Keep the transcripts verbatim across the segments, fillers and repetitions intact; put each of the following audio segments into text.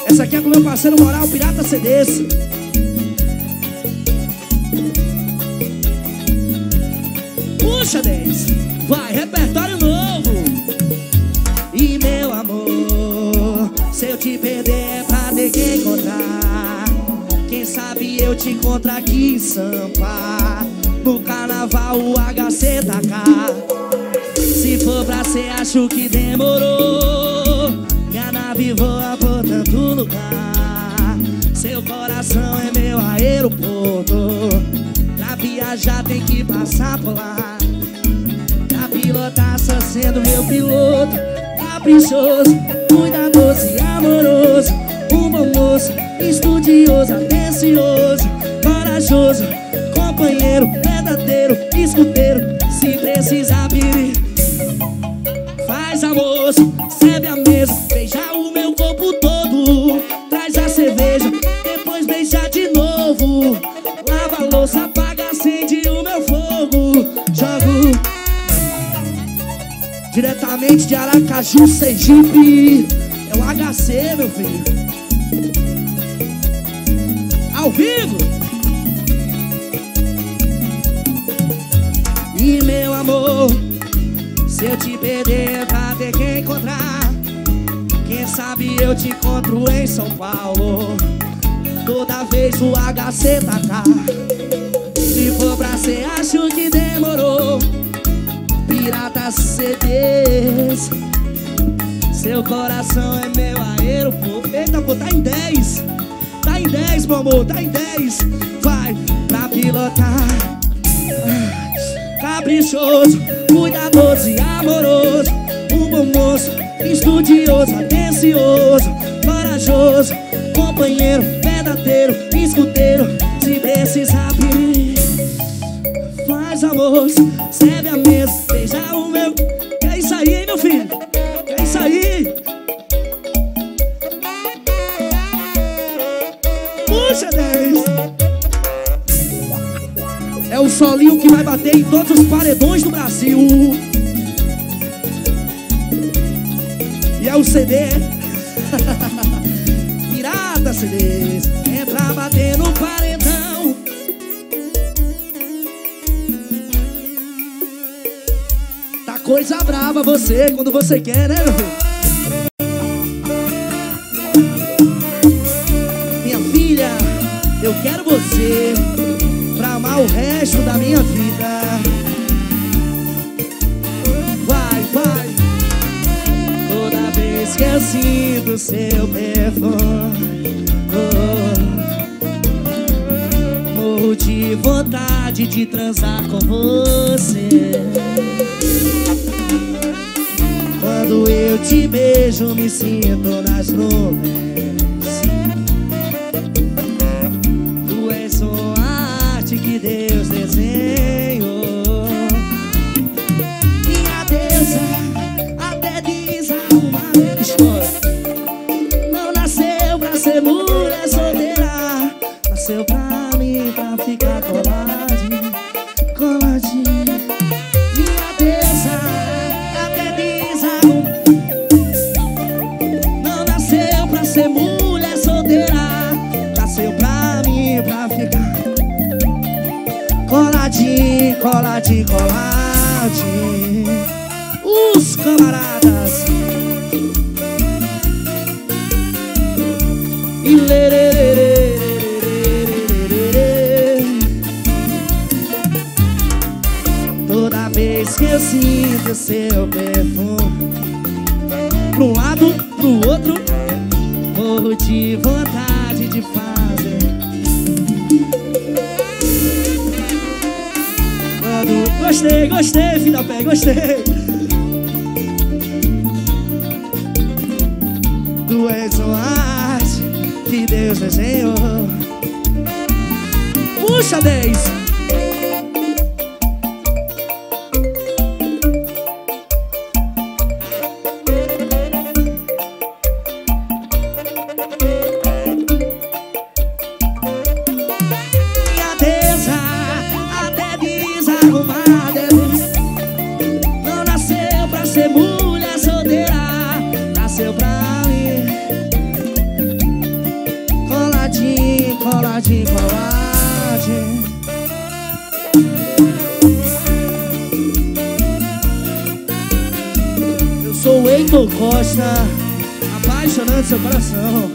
Essa aqui é com meu parceiro Moral, Pirata C Ds. Puxa, dez. Vai, repertório novo. E meu amor, se eu te perder é pra ter que encontrar. Quem sabe eu te encontro aqui em Sampa. No carnaval o H C tá cá. Se for pra ser, acho que demorou. Minha nave voa por tanto lugar. Seu coração é meu aeroporto. Pra viajar tem que passar por lá. Pra pilotar só sendo meu piloto. Caprichoso, cuidadoso e amoroso. Um bom moço, estudioso, atencioso, corajoso, companheiro, verdadeiro, escuteiro. Se precisar pedir, faz amor, serve a mesa, beija o meu corpo todo. Traz a cerveja, depois beija de novo. Lava a louça, apaga, acende o meu fogo. Jogo diretamente de Aracaju, Sergipe. É o H C, meu filho. Ao vivo. E meu amor, se eu te perder pra ter que encontrar. Quem sabe eu te encontro em São Paulo. Toda vez o H C tá cá. Se for pra ser, acho que demorou. Pirata C Ds. Seu coração é meu aeroporto. Eita, pô, tá em dez. Tá em dez, meu amor, tá em dez. Vai pra pilotar. Caprichoso, cuidadoso e amoroso. Um bom moço, estudioso, atencioso, corajoso, companheiro, verdadeiro, escuteiro. Se precisar pedir, faz amor, serve a mesa, beija o meu. É isso aí, hein, meu filho? É isso aí. Puxa, dez. É o solinho que vai bater em todos os paredões do Brasil. E é o C D Pirata C Ds. Entra bater no paredão. Tá coisa brava você, quando você quer, né, meu filho? Minha filha, eu quero você pra amar o resto da minha vida. Vai, vai. Toda vez que eu sinto seu perfume, oh, morro de vontade de transar com você. Quando eu te beijo, me sinto nas nuvens. Tu és uma arte que Deus desenhou. Minha deusa até diz uma história. Não nasceu pra ser mulher solteira. Nasceu pra mim, pra ficar coladinho, coladinho. Minha deusa até diz não nasceu pra ser mulher solteira. Nasceu pra mim, pra ficar coladinho, coladinho, coladinho. Os camaradas. E lererê. Toda vez que eu sinto seu perfume, pra um lado, pro outro, morro de vontade de fazer. Quando... Gostei, gostei, filho da pé, gostei. Tu és uma arte que Deus desenhou. Puxa, dez. sou o Heitor Costa, apaixonando seu coração.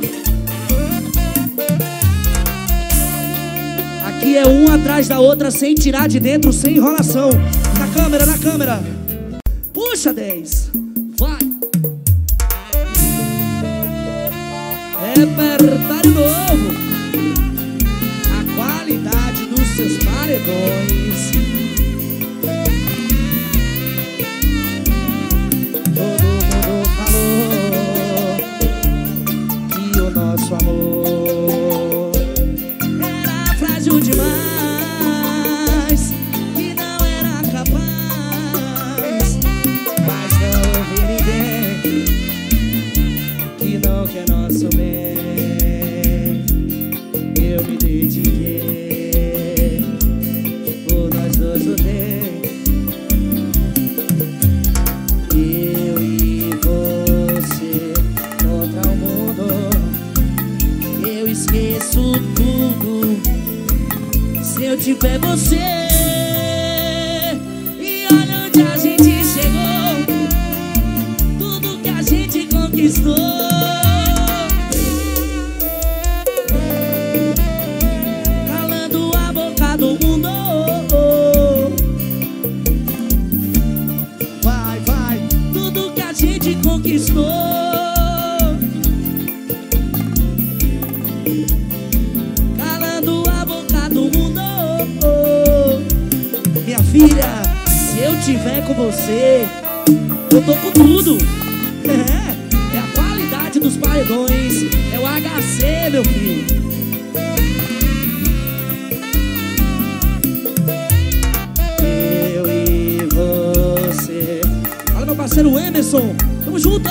Aqui é uma atrás da outra, sem tirar de dentro, sem enrolação. Na câmera, na câmera. Puxa, dez. Vai. Repertório novo. A qualidade dos seus paredões. Todo mundo falou que o nosso amor era frágil demais, que não era capaz. Mas não ouvi ninguém que não quer nosso bem. Eu me dediquei, por nós dois o dei. Eu e você contra o mundo. Eu esqueço tudo se eu tiver você. E olha onde a gente chegou, tudo que a gente conquistou. Calando a boca do mundo. Vai, vai, tudo que a gente conquistou. Calando a boca do mundo. Minha filha, se eu tiver com você, eu tô com tudo. É, é a qualidade dos paredões, é o H C, meu filho. Eu e você. Fala, meu parceiro Emerson, tamo junto.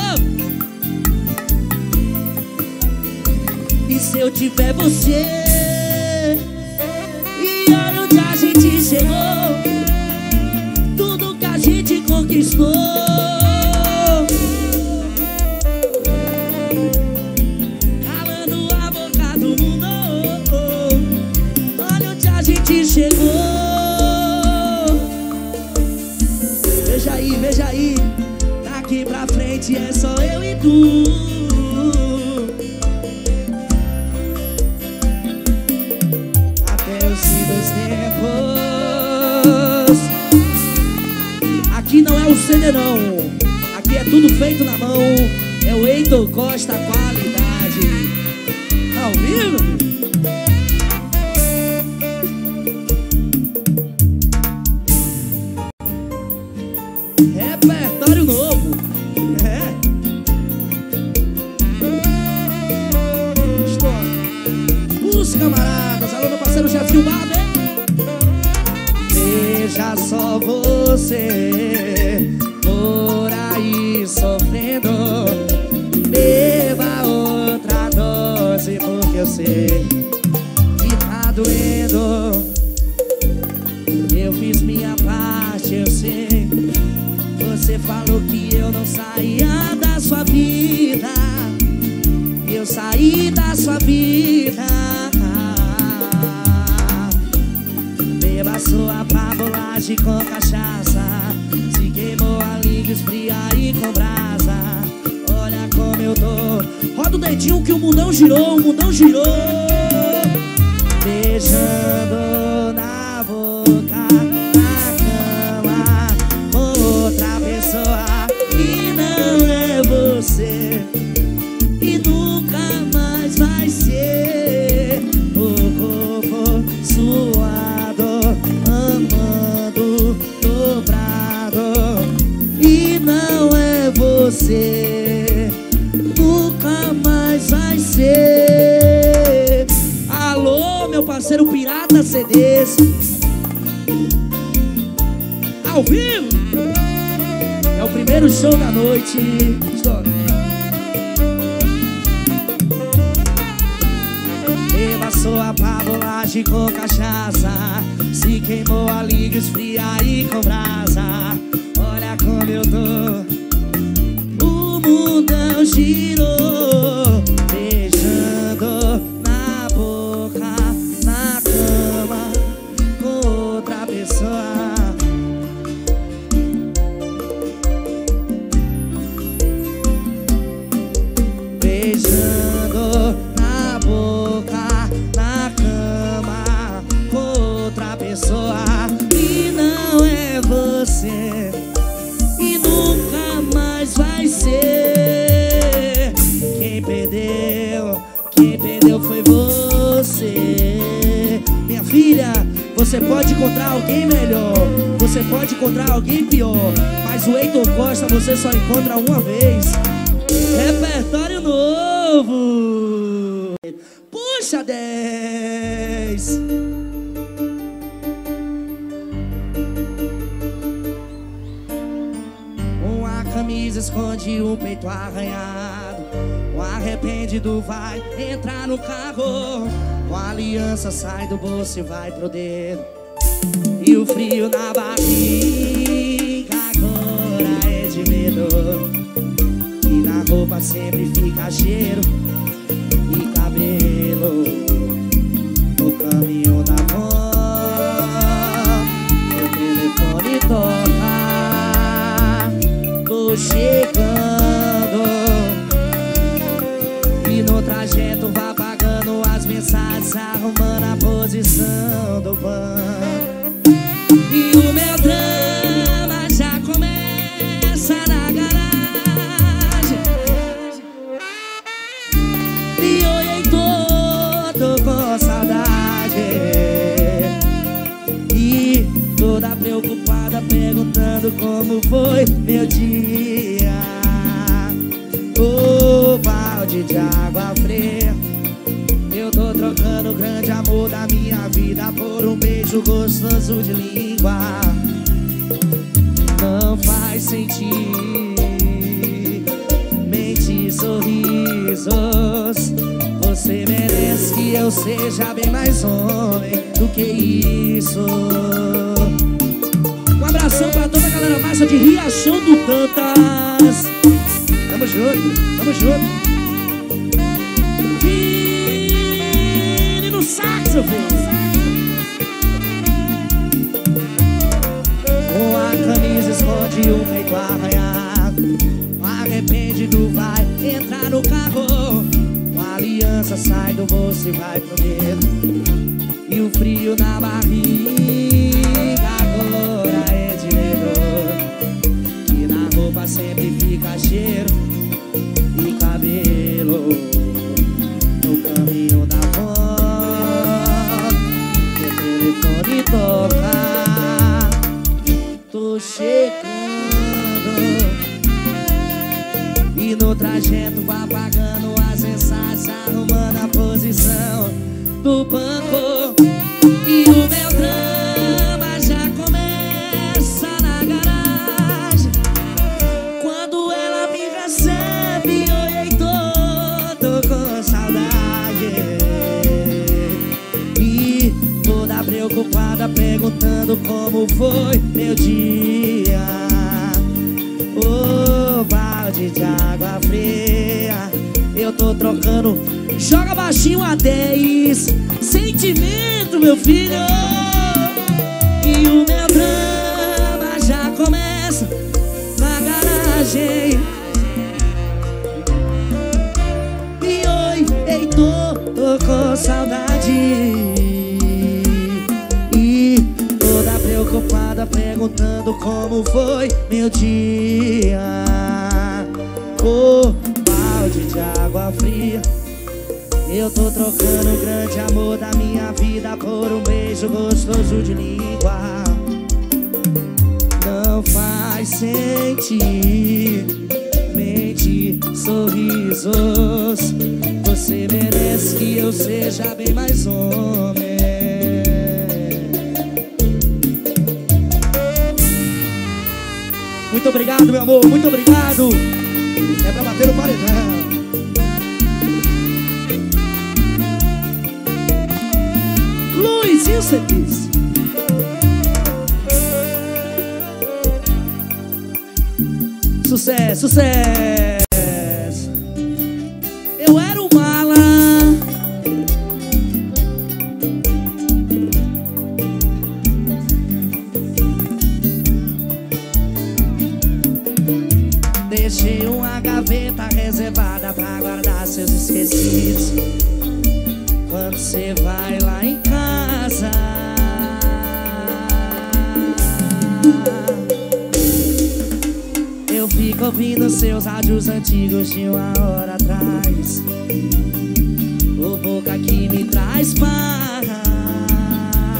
E se eu tiver você, e olha onde a gente chegou, tudo que a gente conquistou. Calando a boca do mundo. Olha onde a gente chegou. Veja aí, veja aí, daqui pra frente é só eu e tu. Aqui não é o C D não, aqui é tudo feito na mão. É o Heitor Costa, qualidade ao vivo. Repertório novo. É. Estou. Os camaradas, alô meu parceiro Jefinho Barba, hein? Veja só você por aí sofrendo. Beba outra dose, porque eu sei que tá doendo. Eu fiz minha parte, eu sei. Você falou que eu não saía da sua vida. Eu saí da sua vida. Beba sua pabolagem com cachaça. Se queimou a língua, esfria e com brasa. Olha como eu tô. Roda o dedinho que o mundão girou, o mundão girou. Beijando na boca, na cama, com outra pessoa que não é você. E nunca mais vai ser. O corpo suado, amando, dobrado. E não é você. Nunca mais vai ser. Alô, meu parceiro Pirata C Ds, ao vivo. É o primeiro show da noite. Estou. Beba sua pabolagem com cachaça. Se queimou a língua, esfria e com brasa. Olha como eu tô. O mundão girou. Beijando na boca, na cama, com outra pessoa. filha, você pode encontrar alguém melhor, você pode encontrar alguém pior, mas o Heitor Costa você só encontra uma vez. Repertório novo. Puxa dez. Uma camisa esconde um peito arranhado, um arrependido vai entrar no carro, uma aliança sai do bolso e vai pro dedo, e o frio na barriga agora é de medo, e na roupa sempre fica cheiro e cabelo. No caminho da van, o telefone toca, tô chegando, e no trajeto vai apagando as mensagens, arrumando a posição do banco. E o meu drama já começa na garagem. E oi, tô, tô com saudade, e toda preocupada perguntando como foi meu dia. O balde de água fria, eu tô trocando o grande amor da minha vida por um beijo gostoso de língua. Não faz sentido mentir sorrisos, você merece que eu seja bem mais homem do que isso. Um abração pra toda a galera massa de Riachão do Tantas. Tamo junto, tamo junto. Vini no saxo, filho. Uma camisa esconde o peito arranhado, um arrependido vai entrar no carro, uma aliança sai do bolso e vai pro dedo, e o frio na barriga agora é de medo, que na roupa sempre fica cheiro e cabelo. No caminho da van, o telefone toca, tô chegando, e no trajeto vai apagando as mensagens, arrumando a posição do banco. E o meu drama já começa na garagem, quando ela me recebe. Oi, tô, tô com saudade, e toda preocupada perguntando como foi meu dia. O balde de água fria, eu tô trocando. Joga baixinho a dez. Sentimento, meu filho. E o meu drama já começa na garagem. E oi, ei, tô, tô com saudade, e toda preocupada perguntando como foi meu dia. O balde de água fria, eu tô trocando o grande amor da minha vida por um beijo gostoso de língua. Não faz sentido mentir sorrisos, você merece que eu seja bem mais homem. Muito obrigado, meu amor, muito obrigado. É pra bater no paredão. Luizinho Feliz. Sucesso, sucesso. Eu era um mala, deixei uma gaveta reservada pra guardar seus esquecidos. Quando você vai lá em casa, eu fico ouvindo seus áudios antigos de uma hora atrás. O boca que me traz paz.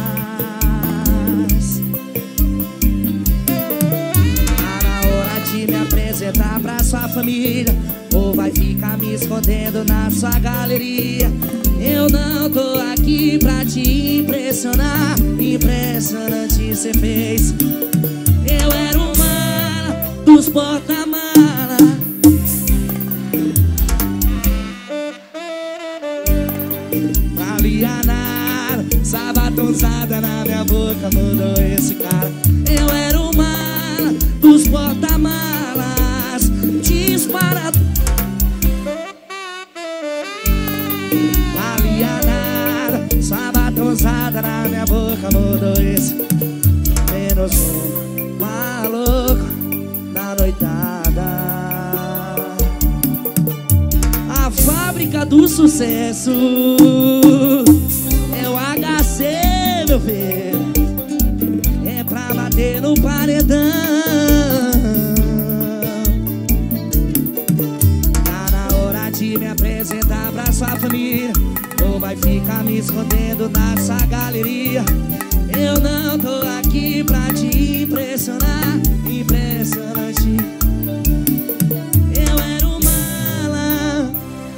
apresentar pra sua família ou vai ficar me escondendo na sua galeria? Eu não tô aqui pra te impressionar, impressionante cê fez. Eu era o mala dos porta-mala, valia nada, sabatonzada na minha boca mudou esse cara. Eu era o mala dos porta-malas, dispara. Valia nada, sabatonzada na minha boca mudou esse. Menos um maluco na noitada. A fábrica do sucesso é o H C, meu filho. É pra bater no paredão. Tá na hora de me apresentar pra sua família ou vai ficar me escondendo nessa galeria? Eu não tô aqui pra te impressionar, impressionante. Eu era o mala,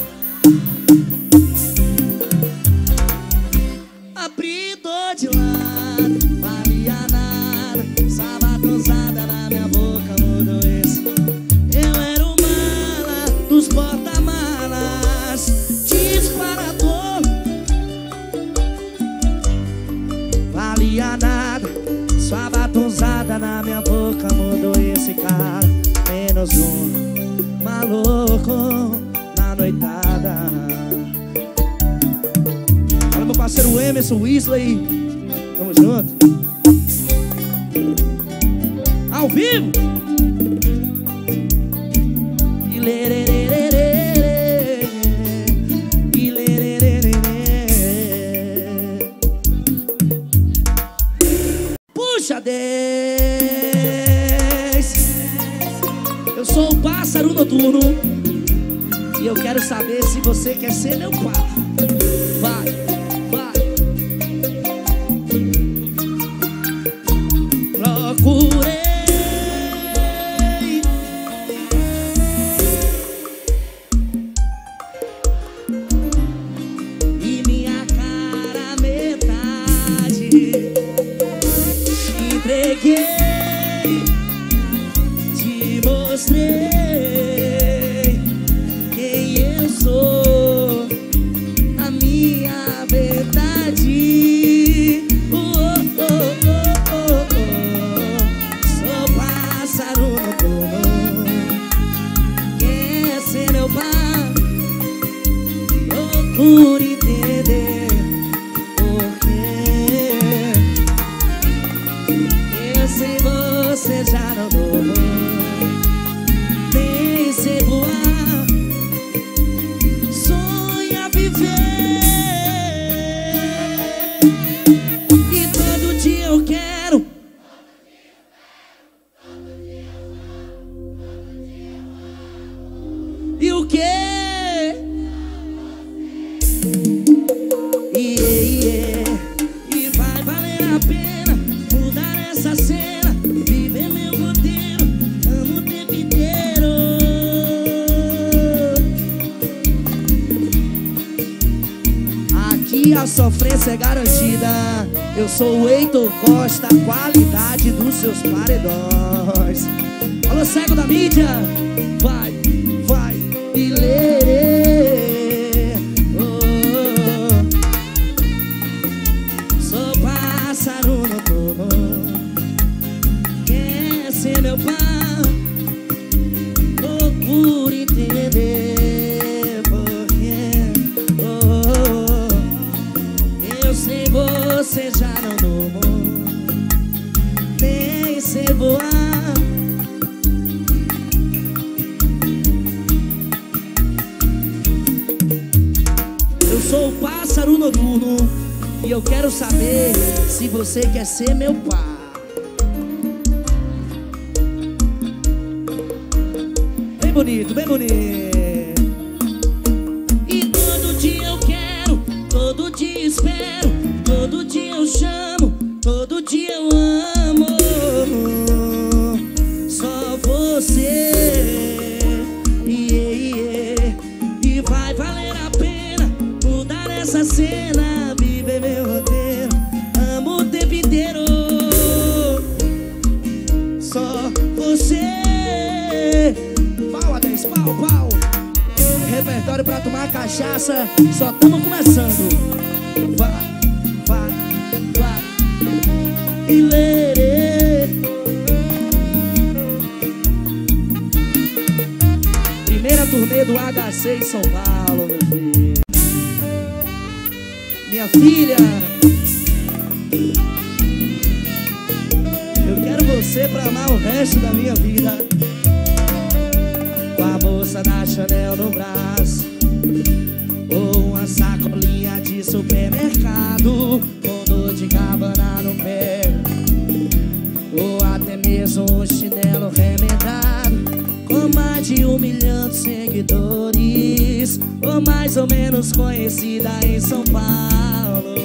abridor de lado, valia nada, sabatonzada na minha boca mudou esse. Eu era o mala dos porta-malas, disparador. Valia nada, sabatonzada na minha boca mudou esse cara. Menos um maluco na noitada. Olha meu parceiro Emerson Weasley, tamo junto. Ao vivo. Puxa dez. Eu sou o pássaro noturno e eu quero saber se você quer ser meu par. Vai, vai. Procurei e minha cara metade entreguei, te mostrei quem eu sou, a minha verdade. Oh, oh, oh, oh, oh. Sou pássaro noturno, quer ser meu par? Procure entender por quê. Eu sem você já não dou, nem sei voar, sonha viver. E todo dia eu quero. E o quê? Yeah, yeah. E vai valer a pena mudar essa cena, viver meu roteiro, amo o tempo inteiro. Aqui a sofrência é garantida. Eu sou o Heitor Costa, qualidade dos seus paredões. Alô, cego da mídia, vai, vai e lê. Oh, sou pássaro noturno, quer ser meu par? Procure entender por quê. Oh, eu sem você já não durmo, nem sei voar. Eu sou o pássaro noturno e eu quero saber se você quer ser meu par. Bem bonito, bem bonito. E todo dia eu quero, todo dia espero, todo dia eu chamo, todo dia eu amo. Só você. repertório pra tomar cachaça. Só tamo começando. Vai, vai, vai. E lerê. Primeira turnê do H C em São Paulo, meu filho. Minha filha, eu quero você pra amar o resto da minha vida. Com a bolsa da Chanel no braço, ou uma sacolinha de supermercado, com dor de Gabbana no pé, ou até mesmo um chinelo remendado, com mais de um milhão de seguidores, ou mais ou menos conhecida em São Paulo.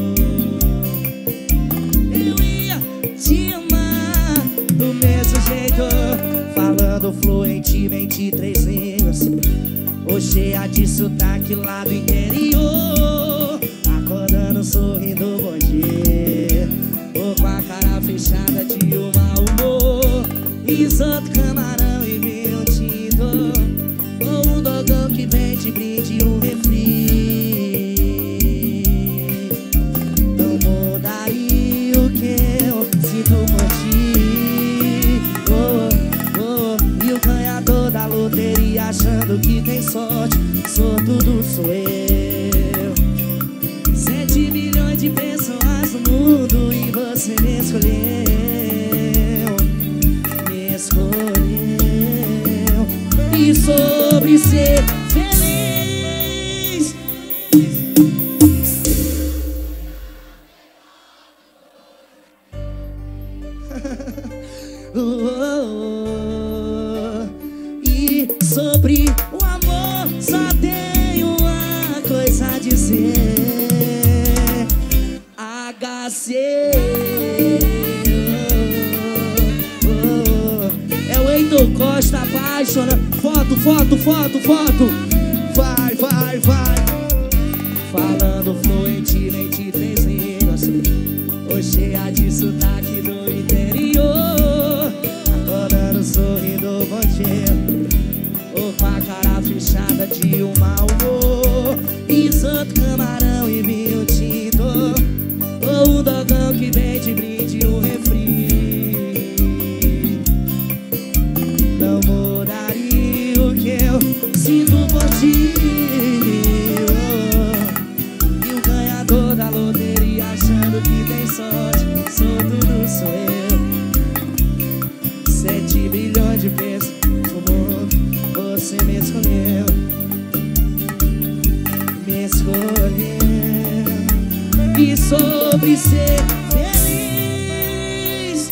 Eu ia te amar do mesmo jeito, falando fluentemente três línguas, ou cheia de sotaque lá do interior, acordando sorrindo bom dia, ou com a cara fechada de um mau humor, risoto, camarão e vinho tinto, ou um dogão que vem de brinde um refri. Não mudaria o que eu sinto por ti. Oh, oh, e o ganhador da loteria achando que tem sorte, sortudo sou eu. Sete milhões de pessoas no mundo e você me escolheu, me escolheu. E sobre ser feliz, oh, oh, oh. E sobre o amor só tenho uma coisa a dizer: H C. Oh, oh. É o Heitor Costa apaixonado. Foto, foto, foto, foto. Vai, vai, vai. Falando fluentemente três línguas, ou cheia de sotaque do interior, acordando sorrindo bom dia, ou com a cara fechada de um mau humor, risoto, camarão e vinho tinto, ou um dogão que vem de brinde um refri. Não mudaria o que eu sinto por ti. Oh, e o ganhador da loteria achando que tem sorte, sortudo sou eu. Sete bilhões de pesos no mundo, você me escolheu, me escolheu. E sobre ser feliz,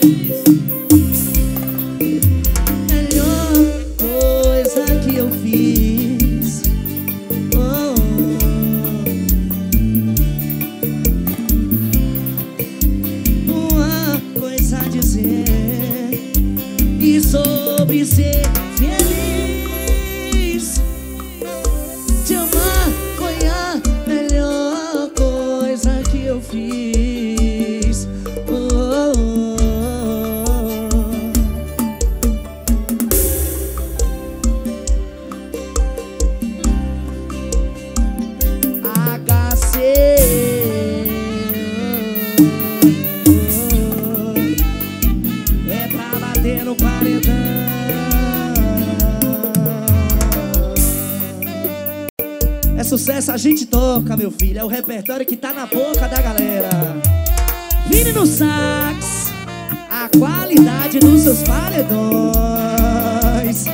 melhor coisa que eu fiz, oh, uma coisa a dizer. E sobre ser feliz, te amar foi a melhor coisa que eu fiz, oh, oh, oh. H C. É pra bater no paredão. É sucesso, a gente toca, meu filho. É o repertório que tá na boca da galera. Vini no sax, a qualidade dos seus paredões.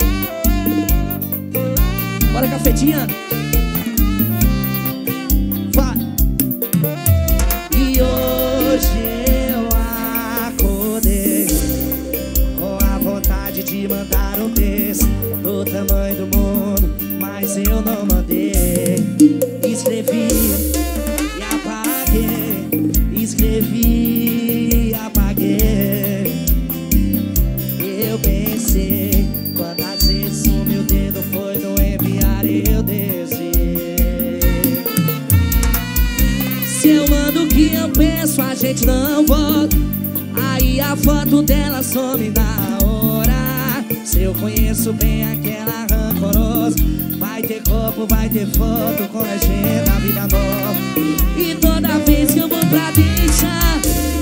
Bora, cafetinha. Vai. E hoje eu acordei com a vontade de mandar um texto do tamanho do mundo, mas eu não mandei. Escrevi e apaguei, escrevi e apaguei. Eu pensei, quando às vezes o meu dedo foi no enviar, eu desviei. Se eu mando o que eu penso, a gente não volta. Aí a foto dela some na hora. Se eu conheço bem aquela rancorosa, vai corpo vai ter foto com legenda vida nova. E toda vez que eu vou pra deixar,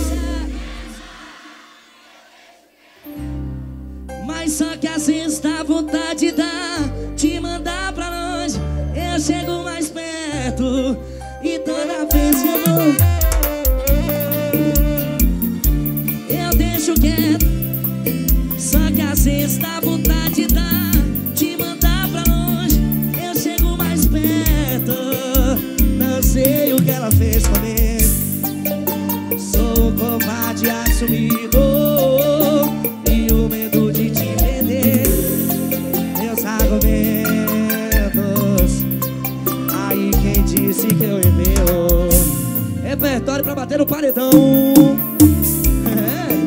mas só que às vezes dá vontade de dar, te mandar pra longe, eu chego mais perto. E toda vez que eu vou, eu deixo quieto. Só que às vezes dá vontade de dar, te mandar pra longe, eu chego mais perto. Não sei o que ela fez comigo, sou um covarde assumido. E o medo de te perder, meus argumentos. Aí quem disse que eu envio repertório pra bater no paredão. É.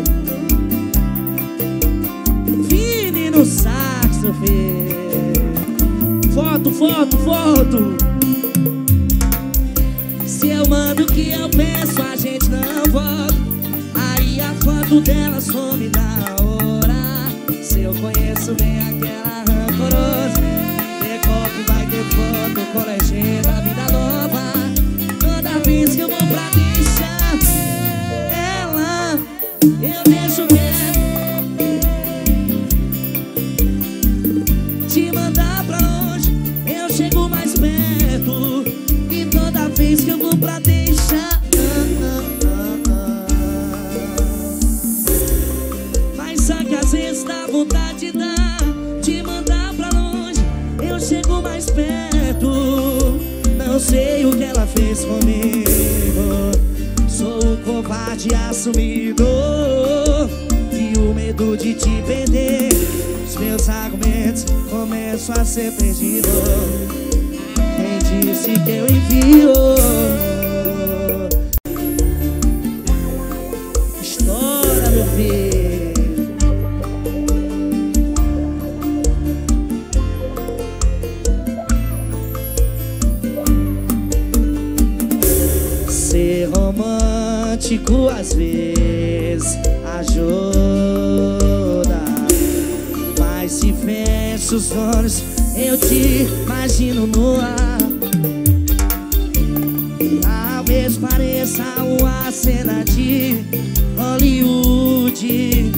Vini no saxo, filho. Foto, foto, foto. Se eu mando o que eu penso, a gente não volta. Aí a foto dela some na hora. Se eu conheço bem aquela rancorosa, ter copo vai ter foto com legenda vida nova. Toda vez que eu vou pra deixar ela, eu deixo quieto, te mandar pra longe, eu chego mais perto. E toda vez que eu vou pra deixar, mas só que às vezes dá vontade de dar, te mandar pra longe, eu chego mais perto. Não sei o que ela fez comigo, sou um covarde assumido. E o medo de te perder, os meus argumentos começam a ser perdidos. Quem disse que eu envio? Estoura, meu filho. Ser romântico às vezes ajuda, mas se fecho os olhos eu te imagino no ar. Talvez pareça uma cena de Hollywood.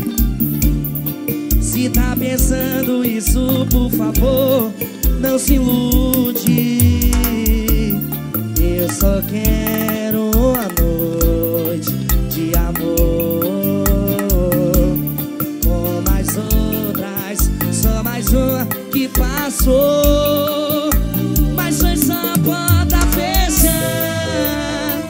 Se tá pensando isso, por favor, não se ilude. Eu só quero uma noite de amor, com mais outras, só mais uma que passou. Mas foi só a porta fechar,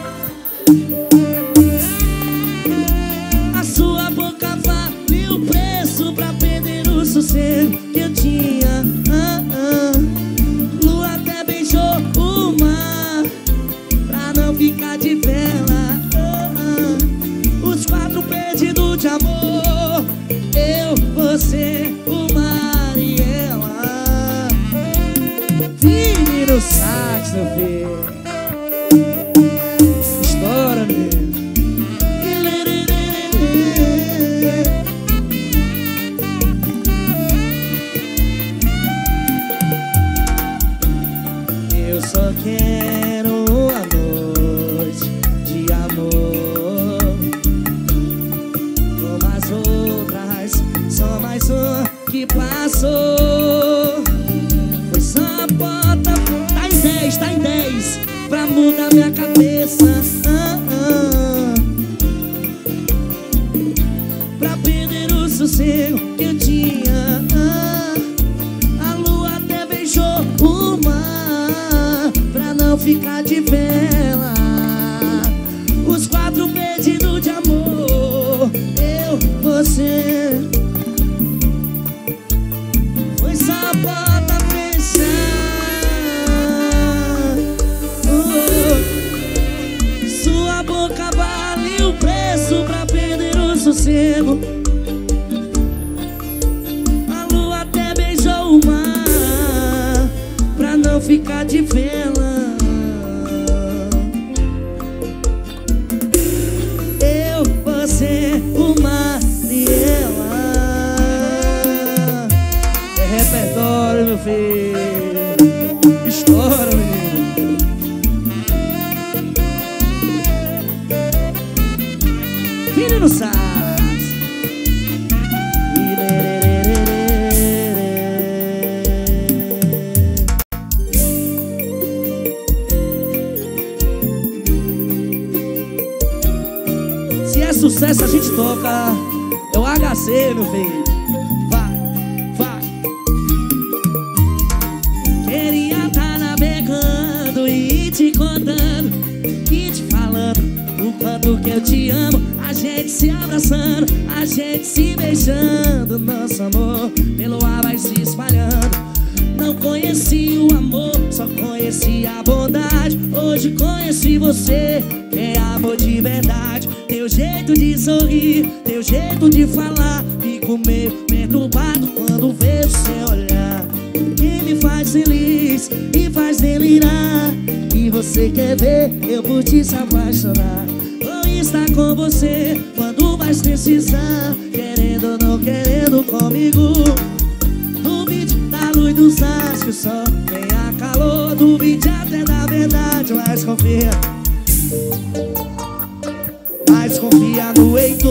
a sua boca vale o preço pra perder o sossego que eu tinha. ah, ah. Lua até beijou o mar pra não ficar de vela. ah, ah. Os quatro perdidos de amor, eu, você, o mar e ela. Vini no sax, meu filho. Estoura, meu. Eu só quero uma noite de amor, com mais outras, só mais uma que passou. Foi só a porta, tá em dez, tá em dez, pra mudar minha cabeça. ah, ah. Pra perder o sossego que eu tinha. ah. A lua até beijou o mar pra não ficar de vela. Os quatro perdidos de amor, eu, você. Foi só a porta fechar. oh. Sua boca vale o preço pra perder o sossego. A lua até beijou o mar pra não ficar de vela. Eu, você, o mar e ela. É repertório, meu filho. Estoura, menino. Menino Sass. Se é sucesso a gente toca. É o H C, meu filho. Vai, vai. Queria tá navegando e te contando, e te falando o quanto que eu te amo. A gente se abraçando, a gente se beijando. Nosso amor pelo ar vai se espalhando. Não conheci o amor, só conheci a bondade. Hoje conheci você, que é amor de verdade. Teu jeito de sorrir, teu jeito de falar, fico meio perturbado quando vejo seu olhar. Que me faz feliz e faz delirar. E você quer ver eu por ti se apaixonar. Vou estar com você quando mais precisar, querendo ou não querendo comigo. Duvide da luz dos astros, só tenha calor. Duvide até da verdade, mas confia. Mas confia no Heitor,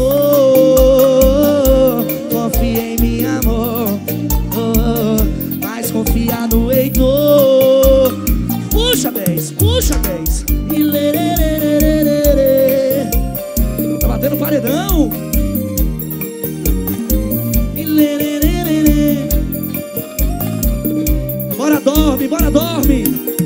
confia em mim, amor. Oh, mas confia no Heitor. Puxa, dez, puxa, dez. E lerererererere. Tá batendo paredão. E lererererere. Bora, dorme, bora, dorme.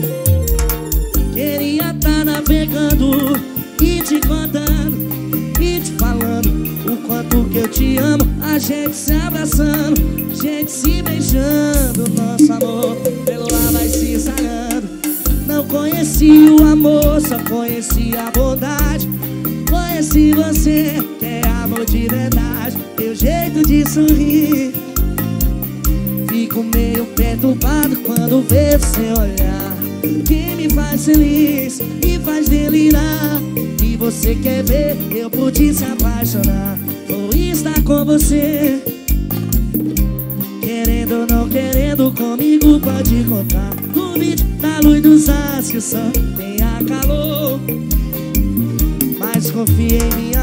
Queria tá navegando e te contando, e te falando o quanto que eu te amo. A gente se abraçando, a gente se beijando. Nosso amor pelo ar vai se sagrando. Não conheci o amor, só conheci a bondade. Conheci você, que é amor de verdade. Teu jeito de sorrir, fico meio perturbado quando vejo seu olhar. Que me faz feliz e faz delirar. E você quer ver eu por ti se apaixonar. Vou estar com você, querendo ou não querendo comigo, pode contar. Duvide da luz dos astros, só tenha calor. Mas confia em mim,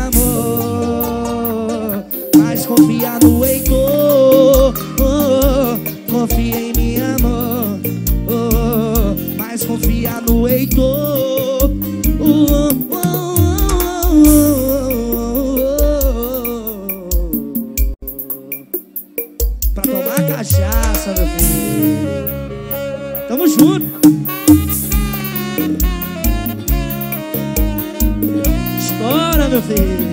amor. Mas confia no Heitor, oh, confia em mim, amor. Oh, mas confia no Heitor. Oh, oh, oh, oh, oh, oh. Pra tomar cachaça, meu filho. Tamo junto. Estoura, meu filho.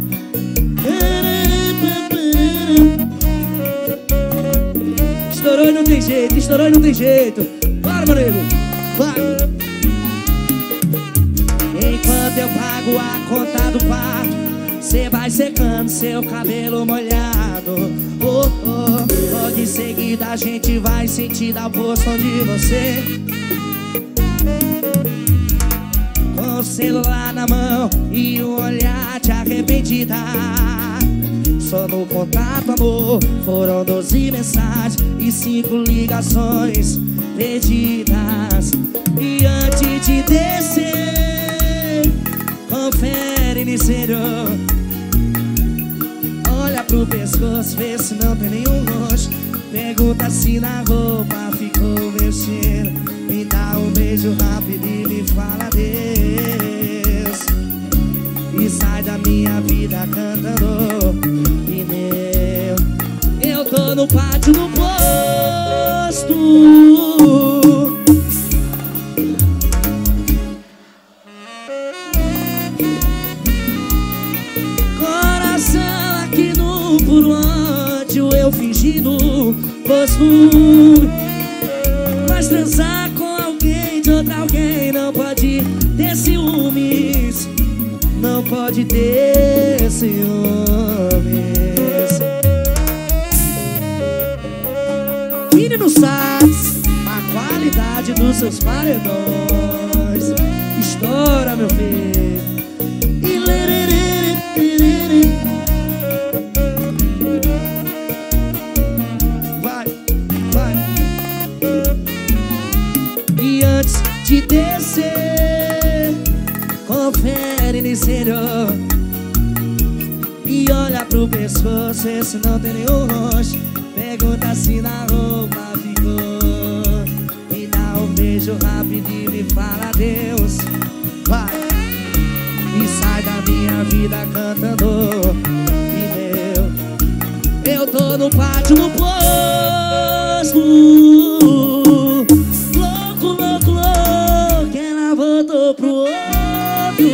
Estourou e não tem jeito, estourou e não tem jeito. Bora, meu nego, vai. Enquanto eu pago a conta do quarto, cê vai secando seu cabelo molhado. Oh, oh. Logo em seguida a gente vai sentir da posição de você. Com o celular na mão e o olhar de arrependida. Só no contato, amor, foram doze mensagens e cinco ligações perdidas. E antes de descer, confere no interior. Olha pro pescoço, vê se não tem nenhum roxo. Pergunta se na roupa ficou meu cheiro. Me dá um beijo rápido e me fala Deus. E sai da minha vida cantando pneu. Eu tô no pátio do posto, coração aqui no puro ódio, eu fingindo costume. Mas transar com alguém de outra alguém não pode ter ciúmes. Não pode ter ciúmes. Menino Sass, a qualidade dos seus paredões. Estoura, meu filho. E lerere, lerere. Vai, vai. E de descer. Confere no interior e olha pro pescoço, esse não tem nenhum roxo. Pergunta se na roupa ficou. Me dá um beijo rápido e me fala adeus. Vai e sai da minha vida cantando. E meu, eu tô no pátio no posto, louco, louco, louco, que ela voltou pro outro.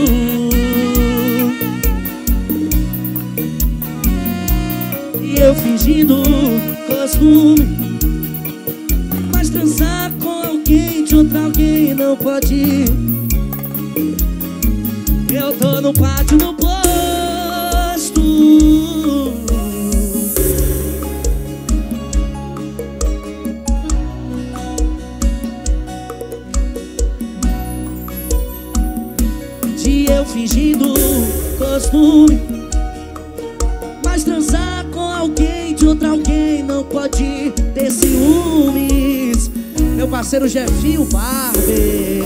E eu fingindo costume, mas transar com alguém de outra alguém não pode ir. Eu tô no pátio no posto, de eu fingindo costume, mas transar com alguém de outra alguém não pode ter ciúmes. Meu parceiro Jefinho Barber.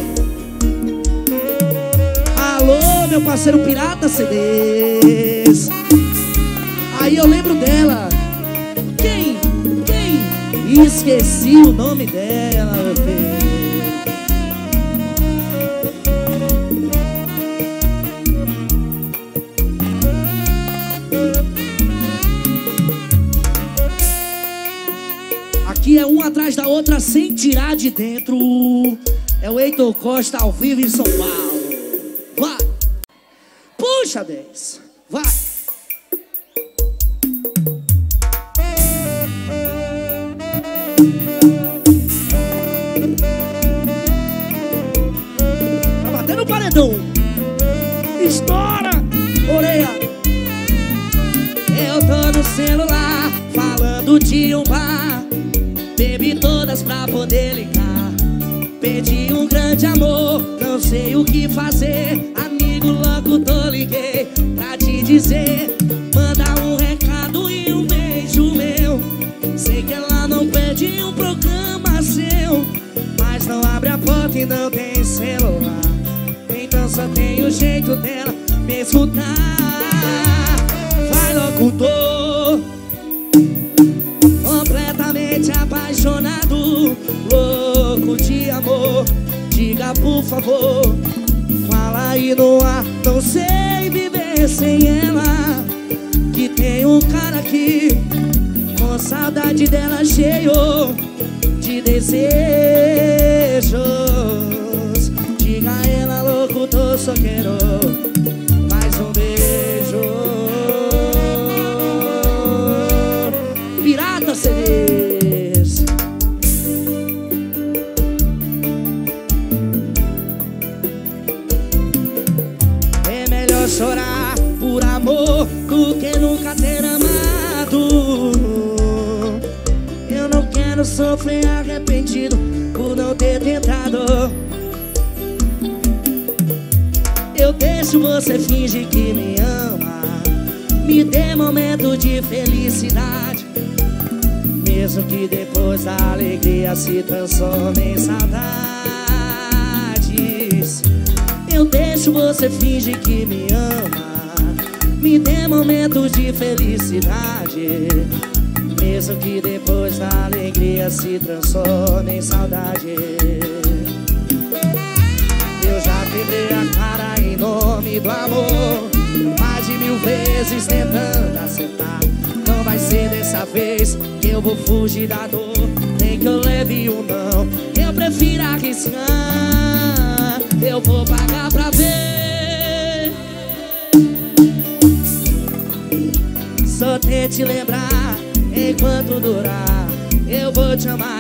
Alô, meu parceiro Pirata C Ds. Aí eu lembro dela. Quem? Quem? Esqueci o nome dela, meu filho. Aqui é uma atrás da outra sem tirar de dentro. É o Heitor Costa ao vivo em São Paulo. Vai! Puxa, dez! Vai! Tá batendo o paredão! Estoura! Orelha! Eu tô no celular falando de um bar. Bebi todas pra poder ligar. Pedi um grande amor, não sei o que fazer. Amigo locutor, liguei pra te dizer. Manda um recado e um beijo meu. Sei que ela não pede um programa seu, mas não abre a porta e não tem celular. Então só tem o jeito dela me escutar. Vai locutor, completamente apaixonado, louco de amor. Diga por favor, fala aí no ar. Não sei viver sem ela, que tem um cara aqui com saudade dela, cheio de desejos. Diga a ela, locutor, só quero mais um beijo. Pirata C Ds. É melhor chorar por amor do que nunca ter amado. Eu não quero sofrer arrependido por não ter tentado. Eu deixo você fingir que me ama, me dê momento de felicidade, mesmo que depois a alegria se transforme em saudades. Eu deixo você fingir que me ama, me dê momentos de felicidade, mesmo que depois a alegria se transforme em saudade. Eu já quebrei a cara em nome do amor, mais de mil vezes tentando acertar. Não vai ser dessa vez que eu vou fugir da dor, nem que eu leve um não. Eu prefiro arriscar, eu vou pagar pra ver. Só tente lembrar enquanto durar, eu vou te amar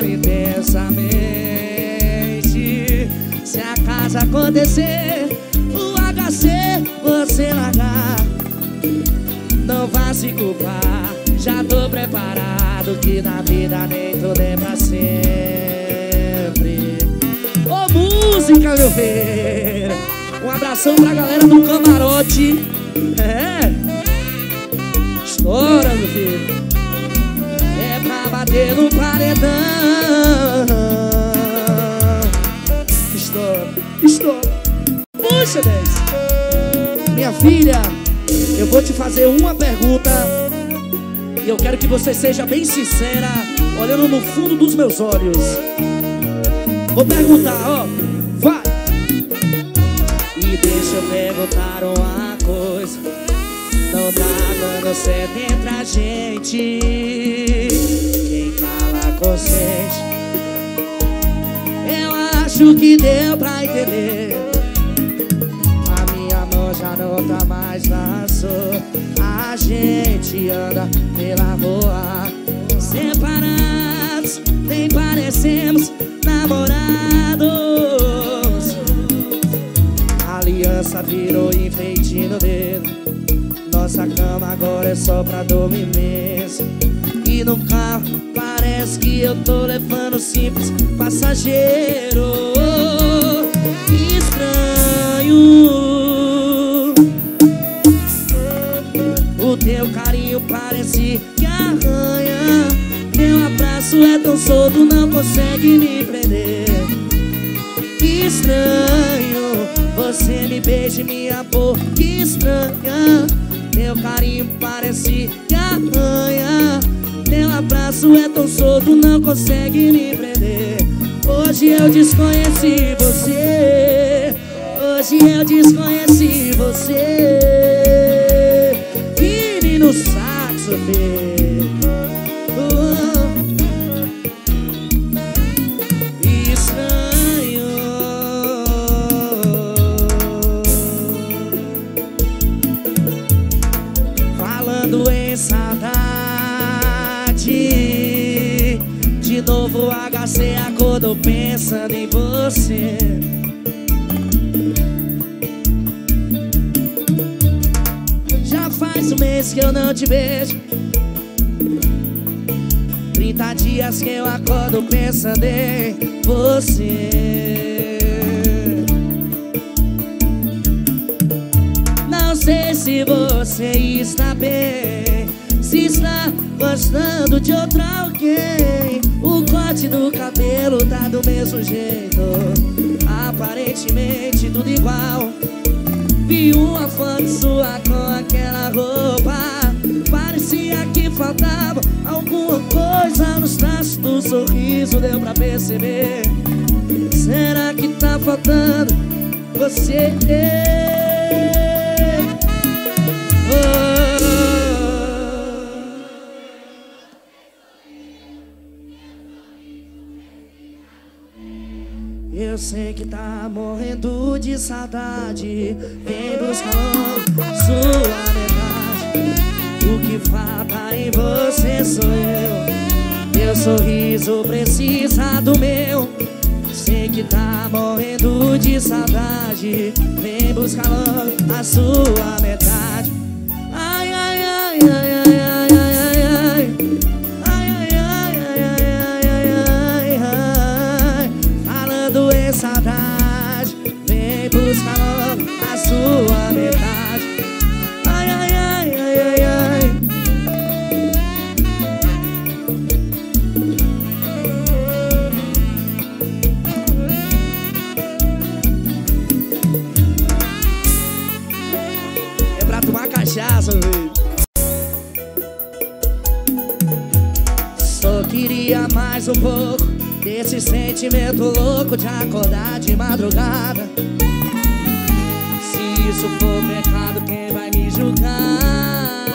intensamente. Se acaso acontecer o H C você largar, não vá se culpar, já tô preparado, que na vida nem tudo é pra sempre. Ô música, meu filho! Um abração pra galera do camarote. É, estoura, meu filho. É pra bater no paredão. Estoura. dó. Puxa, dez. Minha filha, eu vou te fazer uma pergunta e eu quero que você seja bem sincera, olhando no fundo dos meus olhos. Vou perguntar, ó, vai. E deixa eu perguntar uma coisa. Não tá dando certo entre a gente. Quem cala consente. Eu acho que deu pra entender. A minha mão já não tá mais na sua. A gente anda pela rua separados, nem parecemos namorados. A aliança virou enfeite no dedo. Nossa cama agora é só pra dormir mesmo. E no carro parece que eu tô levando simples passageiro. Estranho, o teu carinho parece que arranha. Teu abraço é tão solto, não consegue me prender. Estranho, você me beija e minha boca estranha. Teu carinho parece que arranha. Teu abraço é tão solto, não consegue me prender. Hoje eu desconheci você. Hoje eu desconheci você. Vire no saxo dele. Oh. Estranho, falando em saudade, de novo H C acordou pensando em você. Já faz um mês que eu não te vejo, trinta dias que eu acordo pensando em você. Não sei se você está bem, se está gostando de outro alguém. O corte do cabelo tá do mesmo jeito, aparentemente tudo igual. Vi uma foto sua com aquela roupa, parecia que faltava alguma coisa nos traços do sorriso, deu pra perceber. Será que tá faltando você? Oh. Eu sei que tá morrendo de saudade, vem buscando sua metade. O que falta em você sou eu. Teu sorriso precisa do meu. Sei que tá morrendo de saudade, vem buscar logo a sua metade. Ai, ai, ai, ai, ai, ai, ai, ai, ai. Ai, ai, ai, ai, ai, ai, ai, ai. Falando em saudade, vem buscar logo a sua metade. Ai, ai, ai, ai, ai, ai. Cachaça, véio. Só queria mais um pouco desse sentimento louco de acordar de madrugada. Se isso for pecado, quem vai me julgar?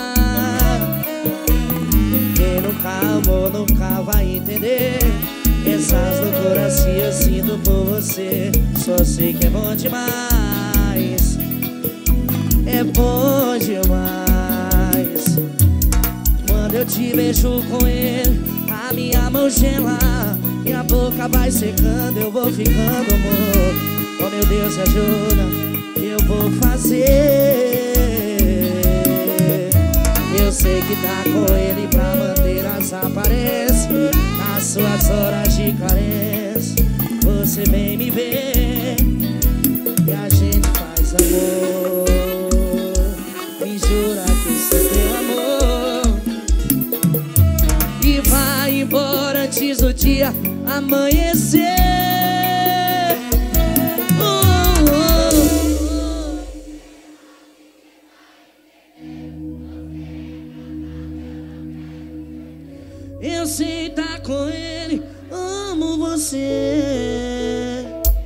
Quem nunca amou nunca vai entender essas loucuras que eu sinto por você. Só sei que é bom demais, é bom demais. Quando eu te beijo com ele, a minha mão gela, minha boca vai secando, eu vou ficando amor. Oh meu Deus, me ajuda, eu vou fazer. Eu sei que tá com ele pra manter as aparências. Nas suas horas de carência, você vem me ver e a gente faz amor. Jura que sou teu amor e vai embora antes do dia amanhecer. Oh, você.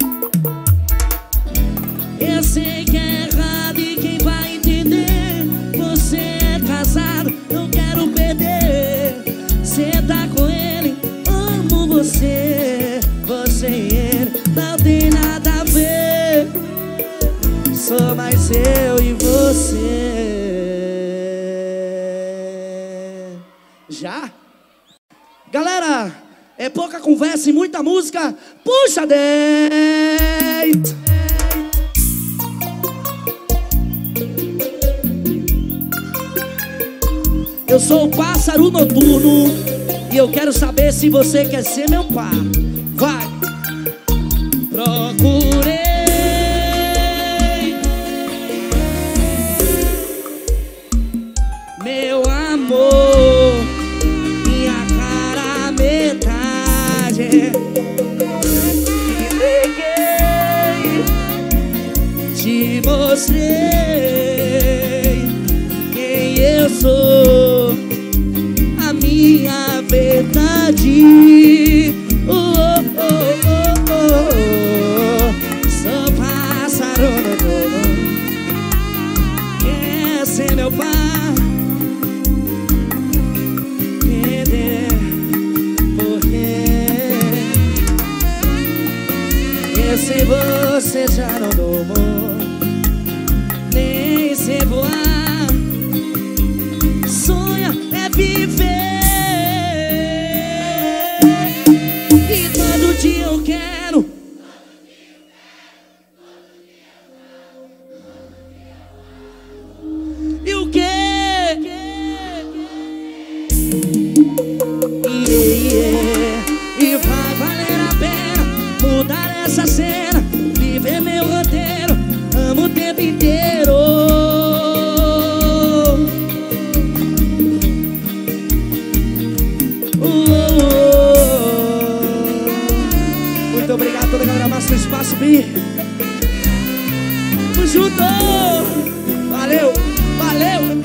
Eu sei que é errado e quem vai entender? Você é casado, não quero perder. Cê tá com ele, amo você. Você e ele não tem nada a ver. Sou mais eu e você. Já? Galera, é pouca conversa e muita música. Puxa, dez. Eu sou o pássaro noturno e eu quero saber se você quer ser meu par. Vai! Procurei meu amor, minha cara metade. Te mostrei quem eu sou, a minha verdade. Oh, oh, oh, oh, oh. Sou pássaro noturno, quer ser meu pai. Entender porque eu sei você já não durmo, nem sei voar. Sonha é viver e todo dia eu quero. E o quê? Yeah, yeah. E vai valer a pena mudar essa cena, viver meu roteiro, amo o tempo inteiro. Muito obrigado a toda a galera massa do Espaço B. Tamo junto! Valeu! Valeu!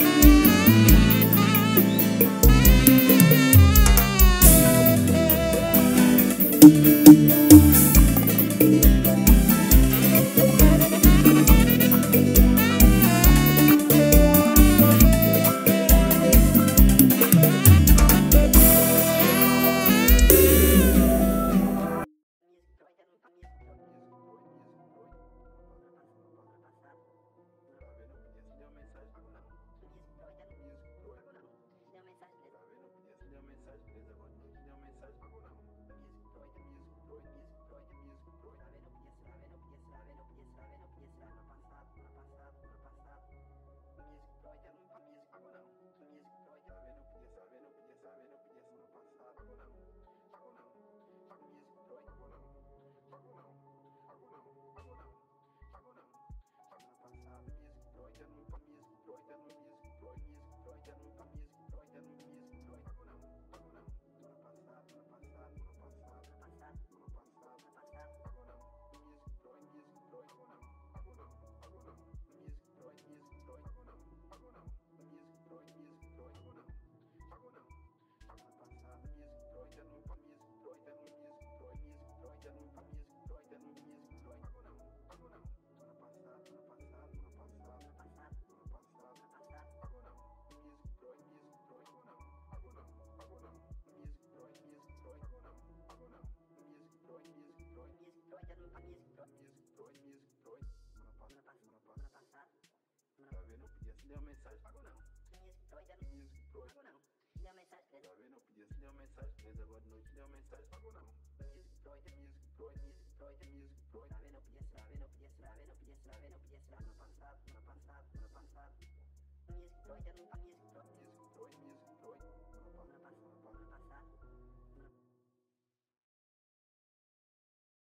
Music Pro,